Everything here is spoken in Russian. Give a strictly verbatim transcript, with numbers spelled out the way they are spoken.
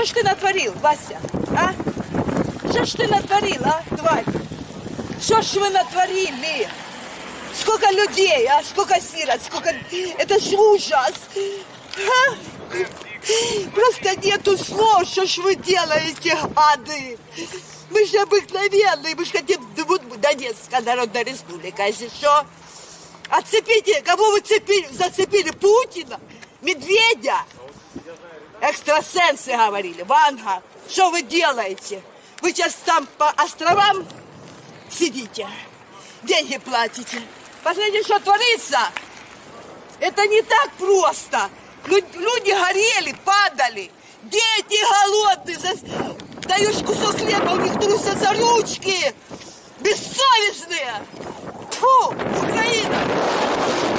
ж ты натворил, Вася, а? Что ж ты натворил, а, тварь? Что ж вы натворили? Сколько людей, а? Сколько сирот, сколько... Это ж ужас. А? Просто нету слов, что ж вы делаете, гады. Мы же обыкновенные, мы же хотим Донецкая Народная Республика, если что. Отцепите, кого вы цепили, зацепили? Путина? Медведя? Экстрасенсы говорили, Ванга, что вы делаете? Вы сейчас там по островам сидите, деньги платите. Посмотрите, что творится. Это не так просто. Люди горели, падали. Дети голодные. Даешь кусок хлеба, у них трусятся ручки. Бессовестные. Фу, Украина.